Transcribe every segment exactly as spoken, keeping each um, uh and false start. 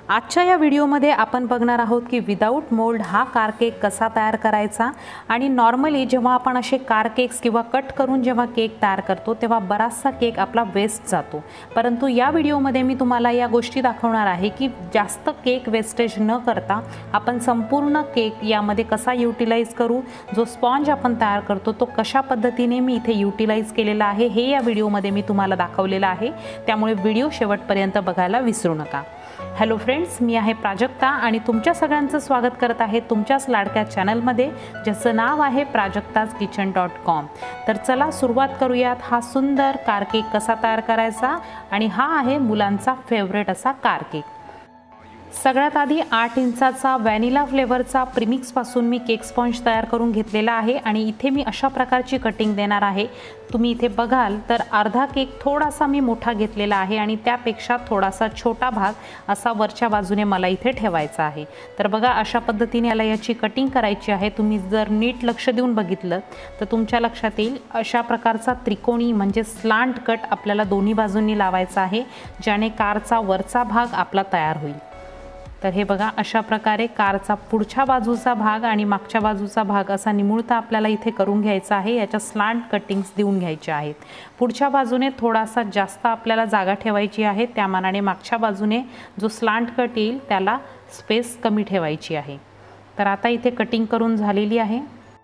आजच्या या व्हिडिओमध्ये आपण बघणार आहोत की विदाऊट मोल्ड हा कार केक कसा तयार करायचा। आणि नॉर्मली जेव्हा आपण असे कार केक्स किंवा कट करून जेव्हा केक तयार करतो तेव्हा बराचसा केक आपला वेस्ट जातो, परंतु या व्हिडिओमध्ये मी तुम्हाला या गोष्टी दाखवणार आहे की जास्त केक वेस्टेज न करता आपण संपूर्ण केक यामध्ये कसा यूटिलाइज करू। जो स्पॉन्ज आपण तयार करतो तो कशा पद्धतीने मी इथे यूटिलाइज केलेला आहे हे या व्हिडिओमध्ये मी तुम्हाला दाखवलेलं आहे, त्यामुळे व्हिडिओ शेवटपर्यंत बघायला विसरू नका। हॅलो फ्रेंड्स, मी आहे प्राजक्ता आणि तुमच्या सगळ्यांचं स्वागत करत आहे तुमच्याच लाडक्या चॅनलमध्ये ज्याचं नाव आहे प्राजक्ताज किचन डॉट कॉम। तर चला सुरुवात करूयात हा सुंदर कार केक कसा तयार करायचा। आणि हा आहे मुलांचा फेवरेट असा कार केक। सगळ्यात आधी आठ इंचाचा व्हॅनिला फ्लेवरचा प्रीमिक्स पासून मी केक स्पॉन्ज तयार करून घेतलेला आहे आणि इथे मी अशा प्रकारची कटिंग देणार आहे। तुम्ही इथे बघाल तर अर्धा केक थोडासा मी मोठा घेतलेला आहे आणि त्यापेक्षा थोडासा छोटा भाग असा वरच्या बाजूने मला इथे ठेवायचा आहे। तर बघा अशा पद्धतीने याला याची कटिंग करायची आहे। तुम्ही जर नीट लक्ष देऊन बघितलं तर तुमच्या लक्षात येईल अशा प्रकारचा त्रिकोणी म्हणजे स्लांट कट आपल्याला दोन्ही बाजूंनी लावायचा आहे, ज्याने कारचा वरचा भाग आपला तयार होईल। तर हे बघा अशा प्रकारे कारचा पुढच्या बाजूचा भाग आणि मागच्या बाजूचा भाग असा निमुळता आपल्याला इथे करून घ्यायचा आहे। याच्या स्लांट कटिंग्स देऊन घ्यायच्या आहेत। पुढच्या बाजूने थोडासा जास्त आपल्याला जागा ठेवायची आहे, त्या मानाने मागच्या बाजूने जो स्लांट कट येईल त्याला स्पेस कमी ठेवायची आहे। तर आता इथे कटिंग करून झालेली आहे।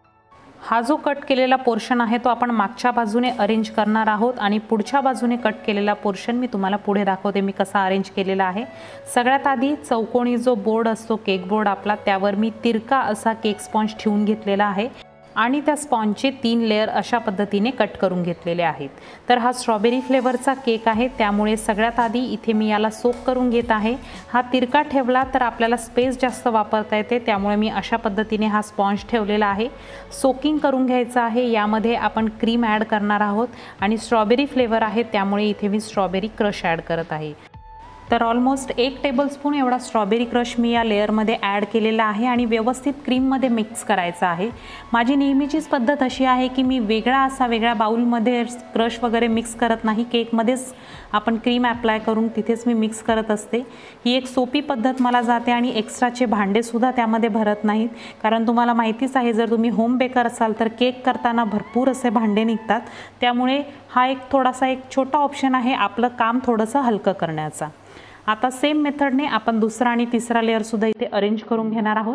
हा जो कट केलेला पोर्शन आहे तो आपण मागच्या बाजूने अरेंज करणार आहोत आणि पुढच्या बाजूने कट केलेला पोर्शन मी तुम्हाला पुढे दाखवते मी कसा अरेंज केलेला आहे। सगळ्यात आधी चौकोनी जो बोर्ड असतो केक बोर्ड आपला, त्यावर मी तिरका असा केक स्पॉन्ज ठेवून घेतलेला आहे आणि त्या स्पॉन्जचे तीन लेयर अशा पद्धतीने कट करून घेतलेले आहेत। तर हा स्ट्रॉबेरी फ्लेवरचा केक आहे, त्यामुळे सगळ्यात आधी इथे मी याला सोक करून घेत आहे। हा तिरका ठेवला तर आपल्याला स्पेस जास्त वापरता येते, त्यामुळे मी अशा पद्धतीने हा स्पॉन्ज ठेवलेला आहे। सोकिंग करून घ्यायचं आहे। यामध्ये आपण क्रीम ॲड करणार आहोत आणि स्ट्रॉबेरी फ्लेवर आहे त्यामुळे इथे मी स्ट्रॉबेरी क्रश ॲड करत आहे। तर ऑलमोस्ट एक टेबलस्पून एवढा स्ट्रॉबेरी क्रश मी या लेअरमध्ये ॲड केलेला आहे आणि व्यवस्थित क्रीममध्ये मिक्स करायचं आहे। माझी नेहमीचीच पद्धत अशी आहे की मी वेगळा असा वेगळ्या बाउलमध्ये क्रश वगैरे मिक्स करत नाही, केकमध्येच आपण क्रीम ॲप्लाय करून तिथेच मी मिक्स करत असते। ही एक सोपी पद्धत मला जाते आणि एक्स्ट्राचे भांडेसुद्धा त्यामध्ये भरत नाहीत, कारण तुम्हाला माहितीच आहे जर तुम्ही होम बेकर असाल तर केक करताना भरपूर असे भांडे निघतात, त्यामुळे हा एक थोडासा एक छोटा ऑप्शन आहे आपलं काम थोडंसं हलकं करण्याचा। आता सेम मेथडने आपण दुसरा आणि तिसरा लेयर सुद्धा इथे अरेंज करून घेणार आहोत।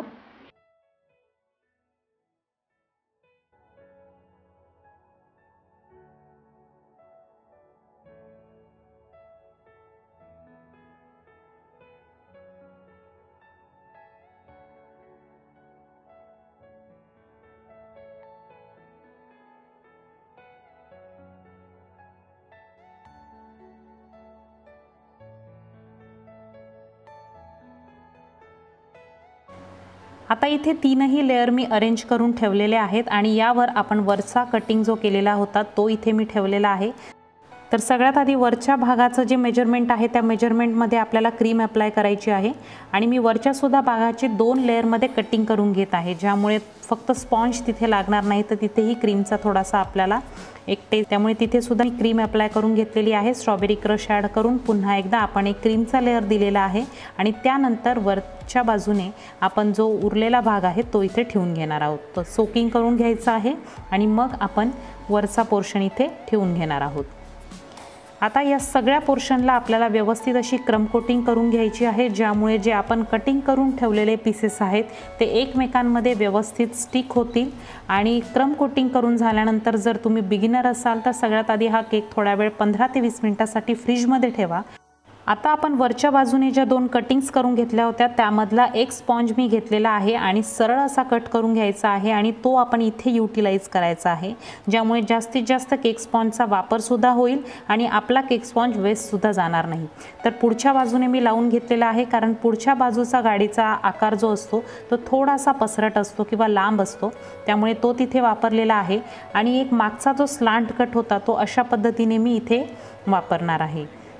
आता इथे तीनही लेयर मी अरेंज करून ठेवलेले आहेत आणि यावर आपण वरचा कटिंग जो केलेला होता तो इथे मी ठेवलेला आहे। तर सगळ्यात आधी वरच्या भागाचं जे मेजरमेंट आहे त्या मेजरमेंटमध्ये आपल्याला क्रीम अप्लाय करायची आहे आणि मी वरच्या सुद्धा भागाचे दोन लेअरमध्ये कटिंग करून घेत आहे, ज्यामुळे फक्त स्पॉन्ज तिथे लागणार नाही तर तिथेही क्रीमचा थोडासा आपल्याला एक टेस्ट, त्यामुळे तिथे सुद्धा मी क्रीम अप्लाय करून घेतलेली आहे। स्ट्रॉबेरी क्रश ॲड करून पुन्हा एकदा आपण एक क्रीमचा लेअर दिलेला आहे आणि त्यानंतर वरच्या बाजूने आपण जो उरलेला भाग आहे तो इथे ठेवून घेणार आहोत। तो सोकिंग करून घ्यायचा आहे आणि मग आपण वरचा पोर्शन इथे ठेवून घेणार आहोत। आता या सगळ्या पोर्शनला आपल्याला व्यवस्थित अशी क्रम कोटिंग करून घ्यायची आहे, ज्यामुळे जे आपण कटिंग करून ठेवलेले पीसेस आहेत ते एकमेकांमध्ये व्यवस्थित स्टिक होतील। आणि क्रम कोटिंग करून झाल्यानंतर जर तुम्ही बिगिनर असाल तर सगळ्यात आधी हा केक थोडा वेळ पंधरा ते वीस मिनिटासाठी फ्रीजमध्ये ठेवा। आता आपण वरच्या बाजूने ज्या दोन कटिंग्स करून घेतल्या होत्या त्यामधला एक स्पॉन्ज मी घेतलेला आहे आणि सरळ असा कट करून घ्यायचा आहे आणि तो आपण इथे यूटिलाइज करायचा आहे, ज्यामुळे जास्तीत जास्त केक स्पॉन्जचा वापरसुद्धा होईल आणि आपला केक स्पॉन्ज वेस्टसुद्धा जाणार नाही। तर पुढच्या बाजूने मी लावून घेतलेला आहे, कारण पुढच्या बाजूचा गाडीचा आकार जो असतो तो थोडासा पसरट असतो किंवा लांब असतो, त्यामुळे तो तिथे वापरलेला आहे। आणि एक मागचा जो स्लांट कट होता तो अशा पद्धतीने मी इथे वापरणार आहे।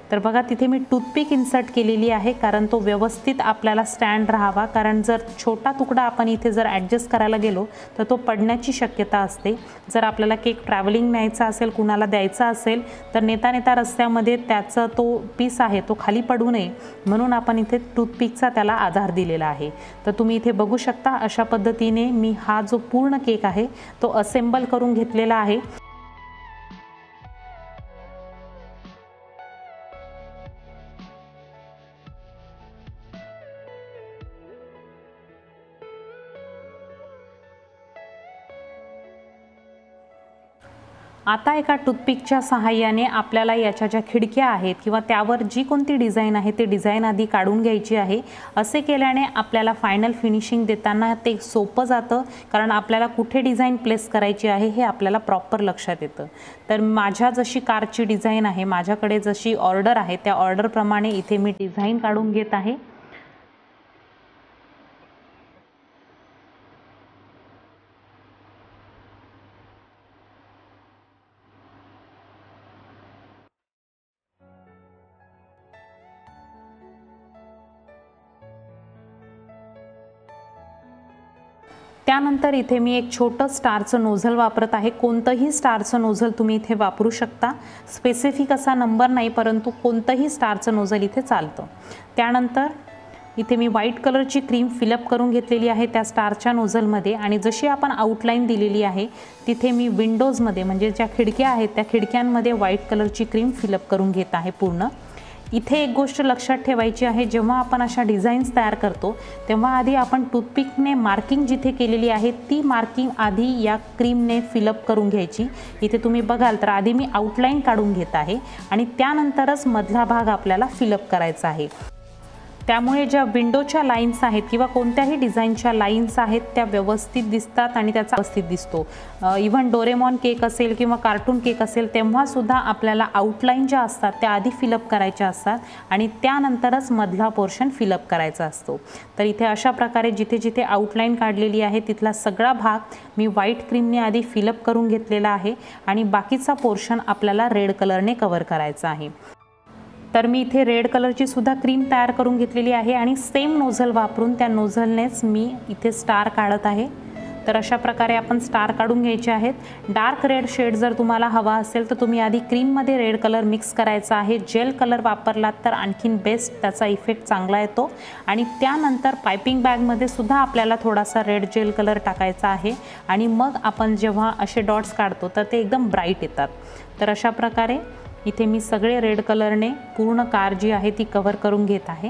तर बघा तिथे मी टूथपिक इन्सर्ट केलेली आहे, कारण तो व्यवस्थित आपल्याला स्टँड राहावा, कारण जर छोटा तुकडा आपण इथे जर ॲडजस्ट करायला गेलो तर तो पडण्याची शक्यता असते। जर आपल्याला केक ट्रॅव्हलिंग न्यायचा असेल, कुणाला द्यायचा असेल तर नेता नेता रस्त्यामध्ये त्याचा तो पीस आहे तो खाली पडू नये म्हणून आपण इथे टूथपिकचा त्याला आधार दिलेला आहे। तर तुम्ही इथे बघू शकता अशा पद्धतीने मी हा जो पूर्ण केक आहे तो असेंबल करून घेतलेला आहे। आता एका टूथपिकच्या सहाय्याने आपल्याला याच्या ज्या खिडक्या आहेत किंवा त्यावर जी कोणती डिझाईन आहे ते डिझाईन आधी काढून घ्यायची आहे। असे केल्याने आपल्याला फायनल फिनिशिंग देताना ते सोपं जातं, कारण आपल्याला कुठे डिझाईन प्लेस करायची आहे हे आपल्याला प्रॉपर लक्षात येतं। तर माझ्या जशी कारची डिझाईन आहे, माझ्याकडे जशी ऑर्डर आहे त्या ऑर्डरप्रमाणे इथे मी डिझाईन काढून घेत आहे। त्यानंतर इथे मी एक छोटं स्टारचं नोझल वापरत आहे। कोणतंही स्टारचं नोझल तुम्ही इथे वापरू शकता, स्पेसिफिक असा नंबर नाही, परंतु कोणतंही स्टारचं नोझल इथे चालतं। त्यानंतर इथे मी व्हाईट कलरची क्रीम फिलअप करून घेतलेली आहे त्या स्टारच्या नोझलमध्ये, आणि जशी आपण आउटलाईन दिलेली आहे तिथे मी विंडोजमध्ये म्हणजे ज्या खिडक्या आहेत त्या खिडक्यांमध्ये व्हाईट कलरची क्रीम फिलअप करून घेत आहे पूर्ण। इथे एक गोष्ट लक्षात ठेवायची आहे, जेव्हा आपण अशा डिझाईन्स तयार करतो तेव्हा आधी आपण टूथपिकने मार्किंग जिथे केलेली आहे ती मार्किंग आधी या क्रीमने फिलअप करून घ्यायची। इथे तुम्ही बघाल तर आधी मी आउटलाईन काढून घेत आहे आणि त्यानंतरच मधला भाग आपल्याला फिलअप करायचा आहे। त्यामुळे ज्या विंडोच्या लाईन्स आहेत किंवा कोणत्याही डिझाईनच्या लाईन्स आहेत त्या व्यवस्थित दिसतात आणि त्याचा व्यवस्थित दिसतो। इव्हन डोरेमॉन केक असेल किंवा कार्टून केक असेल तेव्हा सुद्धा आपल्याला आउटलाईन ज्या असतात त्या आधी फिलअप करायच्या असतात आणि त्यानंतरच मधला पोर्शन फिलअप करायचा असतो। तर इथे अशा प्रकारे जिथे जिथे आउटलाईन काढलेली आहे तिथला सगळा भाग मी व्हाईट क्रीमने आधी फिलअप करून घेतलेला आहे आणि बाकीचा पोर्शन आपल्याला रेड कलरने कव्हर करायचा आहे। तर मी इथे रेड कलरची सुद्धा क्रीम तयार करून घेतलेली आहे आणि सेम नोझल वापरून त्या नोझलनेच मी इथे स्टार काढत आहे। तर अशा प्रकारे आपण स्टार काढून घ्यायचे आहेत। डार्क रेड शेड जर तुम्हाला हवा असेल तर तुम्ही आधी क्रीममध्ये रेड कलर मिक्स करायचा आहे। जेल कलर वापरलात तर आणखीन बेस्ट त्याचा इफेक्ट चांगला येतो आणि त्यानंतर पायपिंग बॅगमध्ये सुद्धा आपल्याला थोडासा रेड जेल कलर टाकायचा आहे आणि मग आपण जेव्हा असे डॉट्स काढतो तर ते एकदम ब्राईट येतात। तर अशा प्रकारे इथे मी सगळे रेड कलरने पूर्ण कार जी आहे ती कव्हर करून घेत आहे।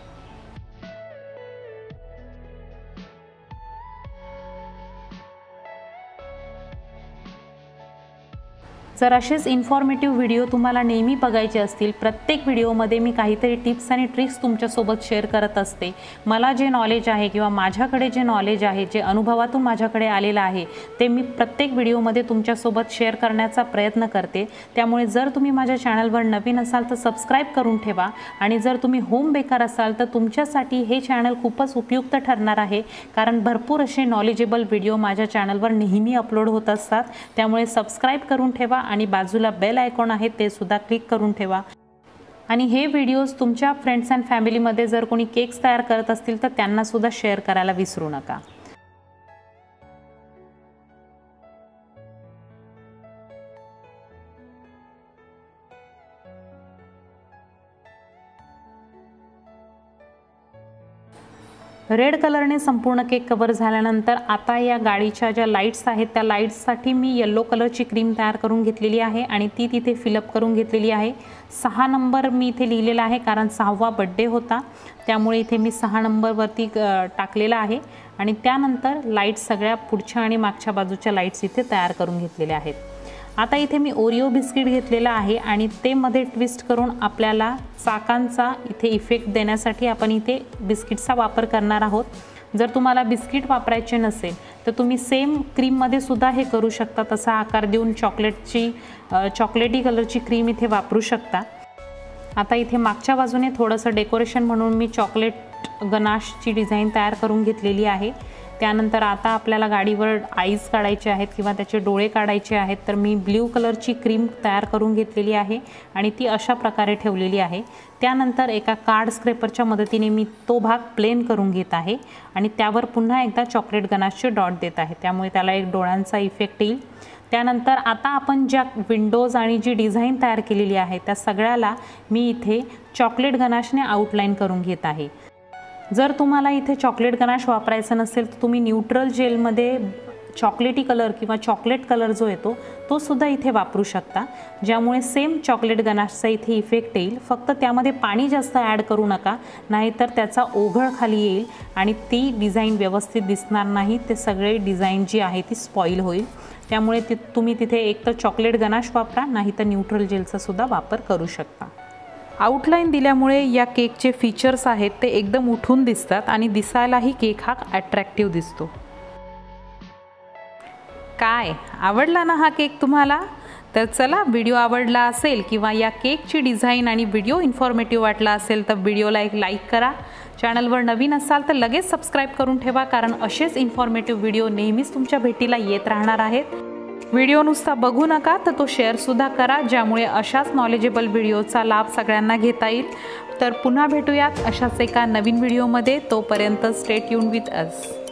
जर असेच इन्फॉर्मेटिव्ह व्हिडिओ तुम्हाला नेहमी बघायचे असतील, प्रत्येक व्हिडिओमध्ये मी काहीतरी टिप्स आणि ट्रिक्स तुमच्यासोबत शेअर करत असते। मला जे नॉलेज आहे किंवा माझ्याकडे जे नॉलेज आहे, जे अनुभवातून माझ्याकडे आलेलं आहे ते मी प्रत्येक व्हिडिओमध्ये तुमच्यासोबत शेअर करण्याचा प्रयत्न करते। त्यामुळे जर तुम्ही माझ्या चॅनलवर नवीन असाल तर सबस्क्राईब करून ठेवा आणि जर तुम्ही होम बेकर असाल तर तुमच्यासाठी हे चॅनल खूपच उपयुक्त ठरणार आहे, कारण भरपूर असे नॉलेजेबल व्हिडिओ माझ्या चॅनलवर नेहमी अपलोड होत असतात। त्यामुळे सबस्क्राईब करून ठेवा आणि बाजूला बेल आयकॉन आहे ते सुद्धा क्लिक करून ठेवा। आणि हे व्हिडिओज तुमच्या फ्रेंड्स अँड फॅमिलीमध्ये जर कोणी केक्स तयार करत असतील तर त्यांना सुद्धा शेअर करायला विसरू नका। रेड कलरने संपूर्ण केक कव्हर झाल्यानंतर आता या गाडीच्या ज्या लाईट्स आहेत त्या लाईट्ससाठी मी येलो कलरची क्रीम तयार करून घेतलेली आहे आणि ती तिथे फिलअप करून घेतलेली आहे। सहा नंबर मी इथे लिहिलेला आहे कारण सहावा बड्डे होता, त्यामुळे इथे मी सहा नंबरवरती टाकलेला आहे आणि त्यानंतर लाईट्स सगळ्या पुढच्या आणि मागच्या बाजूच्या लाईट्स इथे तयार करून घेतलेल्या आहेत। आता इथे मी ओरिओ बिस्किट घेतलेला आहे आणि ते मध्ये ट्विस्ट करून आपल्याला चाकांचा इथे इफेक्ट देण्यासाठी आपण इथे बिस्किटचा वापर करणार आहोत। जर तुम्हाला बिस्किट वापरायचे नसेल तर तुम्ही सेम क्रीममध्ये सुद्धा हे करू शकता, तसा आकार देऊन चॉकलेटची चॉकलेटी कलरची क्रीम इथे वापरू शकता। आता इथे मागच्या बाजूने थोडंसं डेकोरेशन म्हणून मी चॉकलेट गनाशची डिझाईन तयार करून घेतलेली आहे। त्यानंतर आता आपल्याला गाडीवर आईज काढायचे आहेत किंवा त्याचे डोळे काढायचे आहेत, तर मी ब्ल्यू कलरची क्रीम तयार करून घेतलेली आहे आणि ती अशा प्रकारे ठेवलेली आहे। त्यानंतर एका कार्ड स्क्रेपरच्या मदतीने मी तो भाग प्लेन करून घेत आहे आणि त्यावर पुन्हा एकदा चॉकलेट गनाशचे डॉट देत आहे, त्यामुळे त्याला एक डोळ्यांचा इफेक्ट येईल। त्यानंतर आता आपण ज्या विंडोज आणि जी डिझाईन तयार केलेली आहे त्या सगळ्याला मी इथे चॉकलेट गनाशने आउटलाईन करून घेत आहे। जर तुम्हाला इथे चॉकलेट गनाश वापरायचं नसेल तर तुम्ही न्यूट्रल जेलमध्ये चॉकलेटी कलर किंवा चॉकलेट कलर जो येतो तो सुद्धा इथे वापरू शकता, ज्यामुळे सेम चॉकलेट गनाशचा इथे इफेक्ट येईल। फक्त त्यामध्ये पाणी जास्त ॲड करू नका, नाहीतर त्याचा ओघळ खाली येईल आणि ती डिझाईन व्यवस्थित दिसणार नाही, ते सगळे डिझाईन जी आहे ती स्पॉईल होईल। त्यामुळे ती तुम्ही तिथे एक तर चॉकलेट गनाश वापरा, नाही तर न्यूट्रल जेलचा सुद्धा वापर करू शकता। आउटलाईन दिल्यामुळे या केकचे फीचर्स आहेत ते एकदम उठून दिसतात आणि दिसायलाही केक हा अट्रॅक्टिव्ह दिसतो। काय आवडला ना हा केक तुम्हाला? तर चला, व्हिडिओ आवडला असेल किंवा या केकची डिझाईन आणि व्हिडिओ इन्फॉर्मेटिव्ह वाटला असेल तर व्हिडिओला एक लाईक करा। चॅनलवर नवीन असाल तर लगेच सबस्क्राईब करून ठेवा, कारण असेच इन्फॉर्मेटिव्ह व्हिडिओ नेहमीच तुमच्या भेटीला येत राहणार आहेत। व्हिडिओ नुसता बघू नका तर तो शेअरसुद्धा करा, ज्यामुळे अशाच नॉलेजेबल व्हिडिओचा लाभ सगळ्यांना घेता येईल। तर पुन्हा भेटूयात अशाच एका नवीन व्हिडिओमध्ये, तोपर्यंत स्टे ट्यून विथ अस।